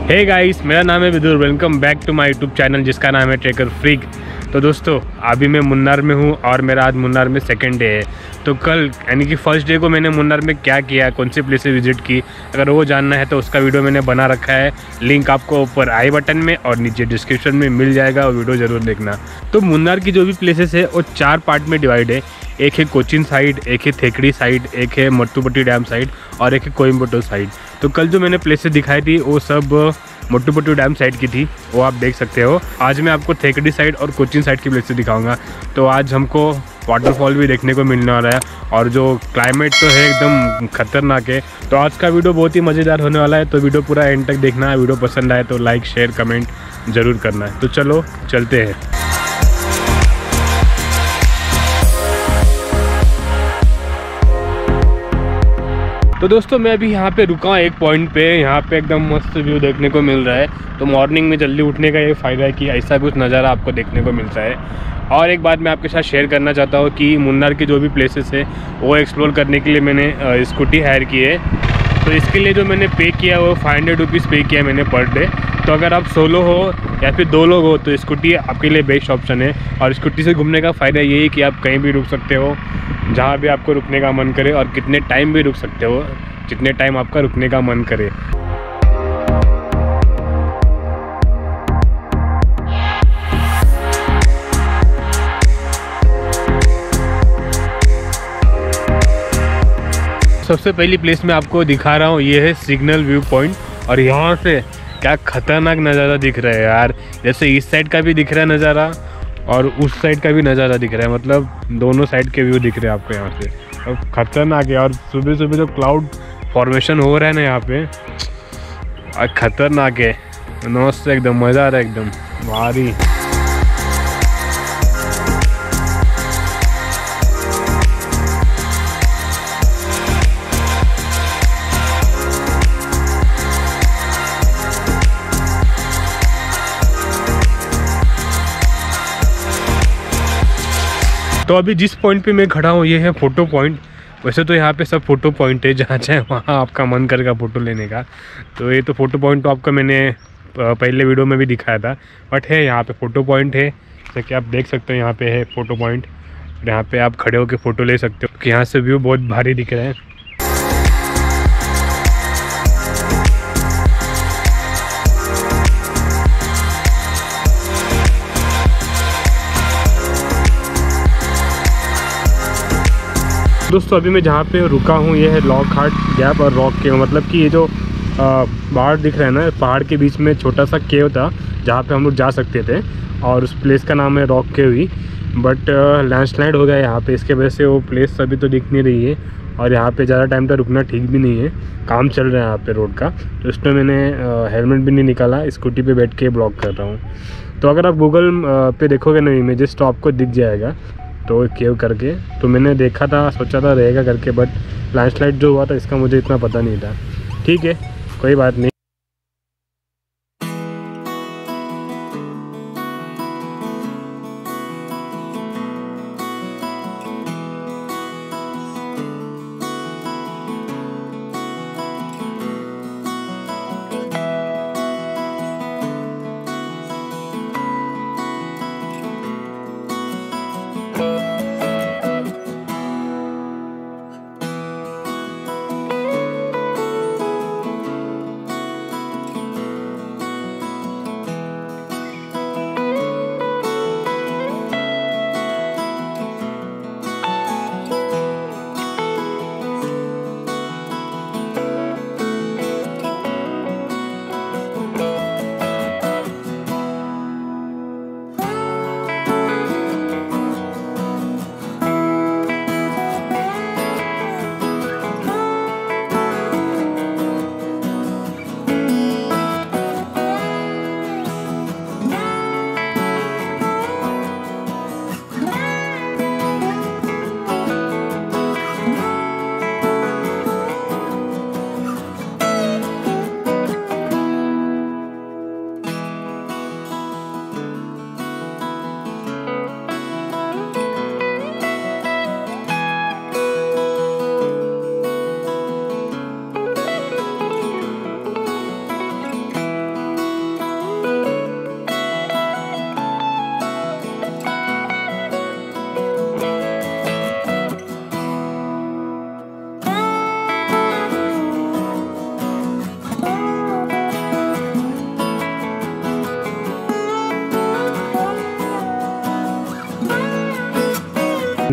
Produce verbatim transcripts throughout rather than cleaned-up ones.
Hey guys, मेरा नाम है Vidur. Welcome back to my YouTube channel जिसका नाम है ट्रेकर फ्रीक। तो दोस्तों, अभी मैं मुन्नार में हूँ और मेरा आज मुन्नार में सेकंड डे है। तो कल यानी कि फर्स्ट डे को मैंने मुन्नार में क्या किया, कौन सी प्लेसेस विजिट की, अगर वो जानना है तो उसका वीडियो मैंने बना रखा है। लिंक आपको ऊपर आई बटन में और नीचे डिस्क्रिप्शन में मिल जाएगा, वो वीडियो ज़रूर देखना। तो मुन्नार की जो भी प्लेसेस है वो चार पार्ट में डिवाइड है। एक है कोचिन साइड, एक है थेकड़ी साइड, एक है मट्टुपट्टी डैम साइड और एक है कोयम्बटूर साइड। तो कल जो मैंने प्लेसेस दिखाई थी वो सब मट्टुपट्टी डैम साइड की थी, वो आप देख सकते हो। आज मैं आपको थेकड़ी साइड और कोचिन साइड की प्लेसेस दिखाऊंगा। तो आज हमको वाटरफॉल भी देखने को मिलने वाला है और जो क्लाइमेट तो है एकदम खतरनाक है। तो आज का वीडियो बहुत ही मज़ेदार होने वाला है, तो वीडियो पूरा एंड तक देखना है। वीडियो पसंद आए तो लाइक शेयर कमेंट ज़रूर करना है। तो चलो चलते हैं। तो दोस्तों, मैं अभी यहाँ पे रुका हूँ एक पॉइंट पे। यहाँ पे एकदम मस्त व्यू देखने को मिल रहा है। तो मॉर्निंग में जल्दी उठने का ये फ़ायदा है कि ऐसा कुछ नज़ारा आपको देखने को मिलता है। और एक बात मैं आपके साथ शेयर करना चाहता हूँ कि मुन्नार के जो भी प्लेसेस है वो एक्सप्लोर करने के लिए मैंने स्कूटी हायर की है। तो इसके लिए जो मैंने पे किया वो फाइव हंड्रेड रुपीज़ पे किया मैंने पर डे। तो अगर आप सोलो हो या फिर दो लोग हो तो स्कूटी आपके लिए बेस्ट ऑप्शन है। और स्कूटी से घूमने का फ़ायदा ये है कि आप कहीं भी रुक सकते हो, जहाँ भी आपको रुकने का मन करे, और कितने टाइम भी रुक सकते हो, जितने टाइम आपका रुकने का मन करे। सबसे पहली प्लेस मैं आपको दिखा रहा हूँ, ये है सिग्नल व्यू पॉइंट। और यहाँ से क्या खतरनाक नज़ारा दिख रहा है यार। जैसे इस साइड का भी दिख रहा है नज़ारा और उस साइड का भी नज़ारा दिख रहा है, मतलब दोनों साइड के व्यू दिख रहे हैं आपको यहाँ से। और खतरनाक है। और सुबह सुबह जो क्लाउड फॉर्मेशन हो रहा है ना यहाँ पे, और खतरनाक है। मस्त एकदम मज़ा आ रहा है, एकदम भारी। तो अभी जिस पॉइंट पे मैं खड़ा हूँ ये है फ़ोटो पॉइंट। वैसे तो यहाँ पे सब फ़ोटो पॉइंट है, जहाँ चाहे वहाँ आपका मन करेगा फ़ोटो लेने का। तो ये तो फ़ोटो पॉइंट तो आपको मैंने पहले वीडियो में भी दिखाया था, बट है यहाँ पे फ़ोटो पॉइंट है। जैसे कि आप देख सकते हो यहाँ पे है फ़ोटो पॉइंट। यहाँ पे आप खड़े होकर फ़ोटो ले सकते हो कि यहाँ से व्यू बहुत भारी दिख रहा है। दोस्तों, अभी मैं जहाँ पे रुका हूँ ये है लॉकहार्ट गैप और रॉक केव। मतलब कि ये जो पहाड़ दिख रहा है ना, पहाड़ के बीच में छोटा सा केव था जहाँ पे हम लोग जा सकते थे, और उस प्लेस का नाम है रॉक केव ही। बट लैंडस्लाइड हो गया यहाँ पे, इसके वजह से वो प्लेस अभी तो दिख नहीं रही है। और यहाँ पे ज़्यादा टाइम तक रुकना ठीक भी नहीं है, काम चल रहा है यहाँ पे रोड का। तो इसमें मैंने हेलमेट भी नहीं निकाला, स्कूटी पे बैठ के ब्लॉग कर रहा हूँ। तो अगर आप गूगल पे देखोगे ना इमेजेस तो आपको दिख जाएगा तो केव करके। तो मैंने देखा था, सोचा था रहेगा करके, बट लैंडस्लाइड जो हुआ था इसका मुझे इतना पता नहीं था। ठीक है, कोई बात नहीं।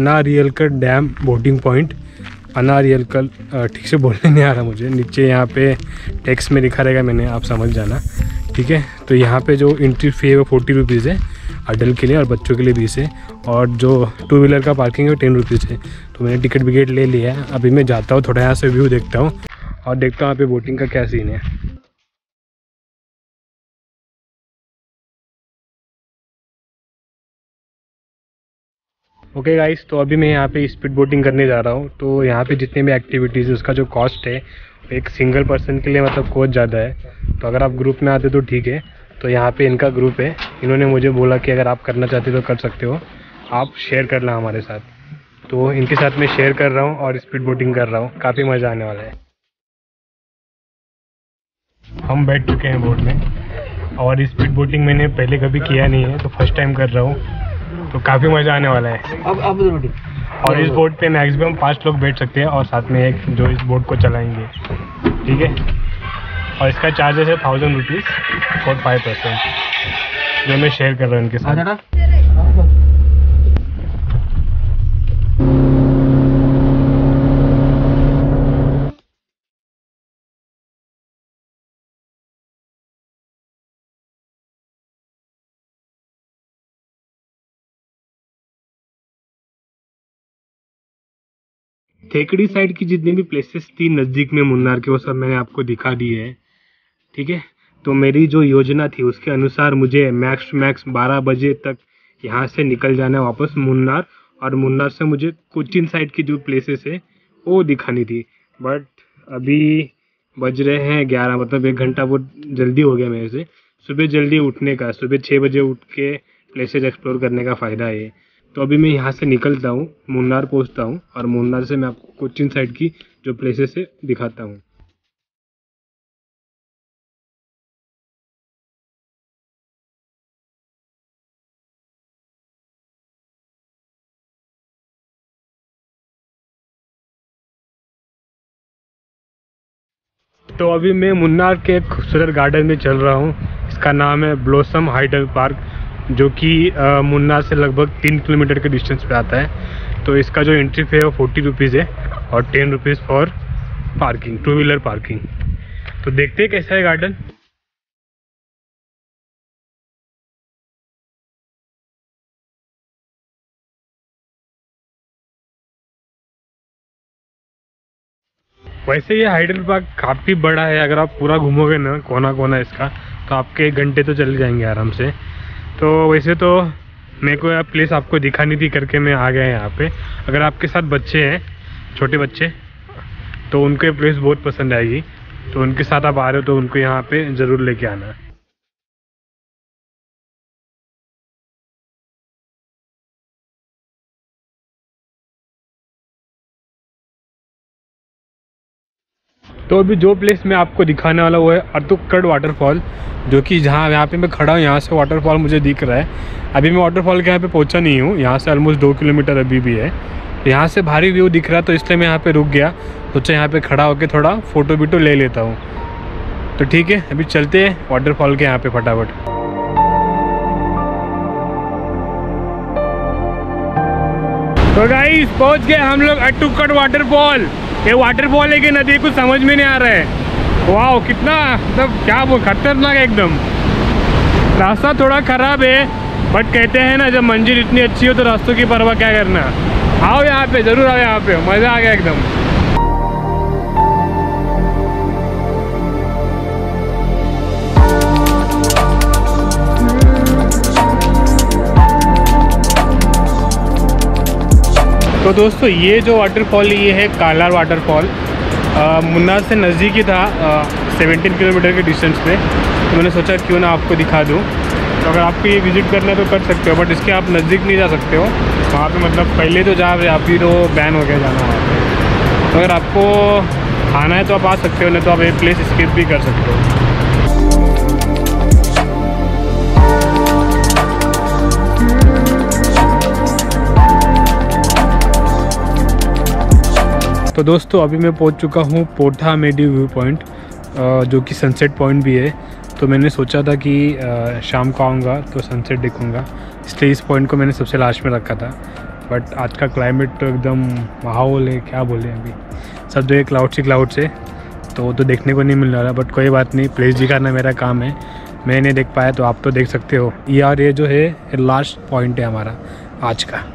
Anayirankal dam boating point. Anayirankal ठीक से बोलने नहीं आ रहा मुझे, नीचे यहाँ पे टेक्स्ट में लिखा रहेगा, मैंने आप समझ जाना, ठीक है। तो यहाँ पे जो एंट्री फ़ी है वो फोर्टी रुपीज़ है अडल्ट के लिए, और बच्चों के लिए बीस है, और जो टू व्हीलर का पार्किंग है वो टेन रुपीज़ है। तो मैंने टिकट विकेट ले लिया है। अभी मैं जाता हूँ, थोड़ा यहाँ से व्यू देखता हूँ और देखता हूँ यहाँ पे बोटिंग का क्या सीन है। ओके गाइस, तो अभी मैं यहाँ पे स्पीड बोटिंग करने जा रहा हूँ। तो यहाँ पे जितने भी एक्टिविटीज़ है उसका जो कॉस्ट है एक सिंगल पर्सन के लिए मतलब बहुत ज़्यादा है। तो अगर आप ग्रुप में आते तो ठीक है। तो यहाँ पे इनका ग्रुप है, इन्होंने मुझे बोला कि अगर आप करना चाहते तो कर सकते हो, आप शेयर करना हमारे साथ। तो इनके साथ मैं शेयर कर रहा हूँ और स्पीड बोटिंग कर रहा हूँ, काफ़ी मज़ा आने वाला है। हम बैठ चुके हैं बोट में, और स्पीड बोटिंग मैंने पहले कभी किया नहीं है, तो फर्स्ट टाइम कर रहा हूँ, तो काफ़ी मज़ा आने वाला है। अब अब और इस बोट पे मैक्सिमम पाँच लोग बैठ सकते हैं, और साथ में एक जो इस बोट को चलाएंगे, ठीक है। और इसका चार्जेस है thousand rupees for five percent, जो मैं शेयर कर रहा हूँ इनके साथ। थेकड़ी साइड की जितनी भी प्लेसेस थी नज़दीक में मुन्नार के, वो सब मैंने आपको दिखा दी है, ठीक है। तो मेरी जो योजना थी उसके अनुसार मुझे मैक्स मैक्स बारह बजे तक यहाँ से निकल जाना है वापस मुन्नार, और मुन्नार से मुझे कोचीन साइड की जो प्लेसेस है वो दिखानी थी। बट अभी बज रहे हैं ग्यारह, मतलब एक घंटा वो जल्दी हो गया मेरे से। सुबह जल्दी उठने का, सुबह छः बजे उठ के प्लेसेस एक्सप्लोर करने का फ़ायदा है। तो अभी मैं यहाँ से निकलता हूँ, मुन्नार पहुँचता हूँ, और मुन्नार से मैं आपको कोचीन साइड की जो प्लेसेस है दिखाता हूँ। तो अभी मैं मुन्नार के एक खूबसूरत गार्डन में चल रहा हूँ, इसका नाम है ब्लॉसम हाइडल पार्क, जो कि मुन्नार से लगभग तीन किलोमीटर के डिस्टेंस पे आता है। तो इसका जो एंट्री फी है वो फोर्टी रुपीज़ है, और ten rupees for parking, two wheeler parking. तो देखते हैं कैसा है गार्डन। वैसे ये हाइडल पार्क काफ़ी बड़ा है, अगर आप पूरा घूमोगे ना कोना कोना इसका, तो आपके एक घंटे तो चले जाएंगे आराम से। तो वैसे तो मेरे को यह प्लेस आपको दिखानी थी करके मैं आ गया यहाँ पे। अगर आपके साथ बच्चे हैं, छोटे बच्चे, तो उनको ये प्लेस बहुत पसंद आएगी। तो उनके साथ आप आ रहे हो तो उनको यहाँ पे ज़रूर लेके आना। तो अभी जो प्लेस मैं आपको दिखाने वाला वो है अतुक्कड़ वाटरफॉल, जो कि जहाँ यहाँ पे मैं खड़ा हूँ यहाँ से वाटरफॉल मुझे दिख रहा है। अभी मैं वाटरफॉल के यहाँ पे पहुँचा नहीं हूँ, यहाँ से ऑलमोस्ट दो किलोमीटर अभी भी है। यहाँ से भारी व्यू दिख रहा है, तो इसलिए मैं यहाँ पे रुक गया, सोचा यहाँ पे खड़ा होकर थोड़ा फ़ोटो वीटो ले लेता हूँ। तो ठीक है, अभी चलते हैं वाटरफॉल के यहाँ पे फटाफट। तो गाइस पहुँच गए हम लोग अतुक्कड़ वाटरफॉल। ये वाटरफॉल है कि नदी कुछ समझ में नहीं आ रहा है। वाह, कितना मतलब क्या वो खतरनाक है एकदम। रास्ता थोड़ा ख़राब है, बट कहते हैं ना जब मंजिल इतनी अच्छी हो तो रास्तों की परवाह क्या करना। आओ यहाँ पे, ज़रूर आओ यहाँ पे, मज़ा आ गया एकदम। तो दोस्तों ये जो वाटरफॉल ये है कालार वाटरफॉल, मुन्नार से नज़दीक ही था, सत्रह किलोमीटर के डिस्टेंस पे। तो मैंने सोचा क्यों ना आपको दिखा दूँ। तो अगर आपको ये विज़िट करना है तो कर सकते हो, बट इसके आप नज़दीक नहीं जा सकते हो वहाँ पे, मतलब पहले तो जहाँ आप ही तो बैन हो गया जाना वहाँ पे। तो अगर आपको आना है तो आप आ सकते हो, नहीं तो आप ये प्लेस स्किप भी कर सकते हो। तो दोस्तों अभी मैं पहुंच चुका हूं पोठा मेडी व्यू पॉइंट, जो कि सनसेट पॉइंट भी है। तो मैंने सोचा था कि शाम को आऊँगा तो सनसेट देखूँगा, इसलिए इस पॉइंट को मैंने सबसे लास्ट में रखा था। बट आज का क्लाइमेट तो एकदम माहौल है, क्या बोले अभी सब जगह क्लाउड से क्लाउड से, तो वो तो देखने को नहीं मिल रहा। बट कोई बात नहीं, प्लेस दिखाना मेरा काम है, मैं नहीं देख पाया तो आप तो देख सकते हो। यार ये जो है लास्ट पॉइंट है हमारा आज का।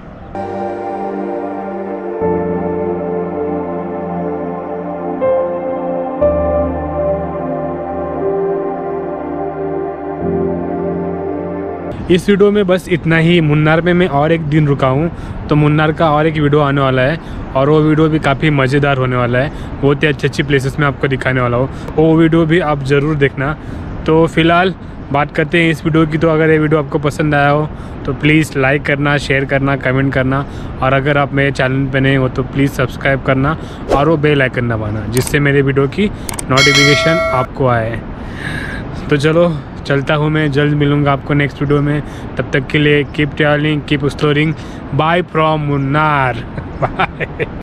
इस वीडियो में बस इतना ही। मुन्नार में मैं और एक दिन रुका हूँ, तो मुन्नार का और एक वीडियो आने वाला है और वो वीडियो भी काफ़ी मज़ेदार होने वाला है। बहुत ही अच्छी अच्छी प्लेसेस में आपको दिखाने वाला हूँ, वो वीडियो भी आप ज़रूर देखना। तो फ़िलहाल बात करते हैं इस वीडियो की। तो अगर ये वीडियो आपको पसंद आया हो तो प्लीज़ लाइक करना, शेयर करना, कमेंट करना, और अगर आप मेरे चैनल पे नए हो तो प्लीज़ सब्सक्राइब करना और वो बेल आइकन दबाना, जिससे मेरे वीडियो की नोटिफिकेशन आपको आए। तो चलो चलता हूँ मैं, जल्द मिलूँगा आपको नेक्स्ट वीडियो में। तब तक के लिए keep travelling, keep exploring. Bye from Munnar. Bye.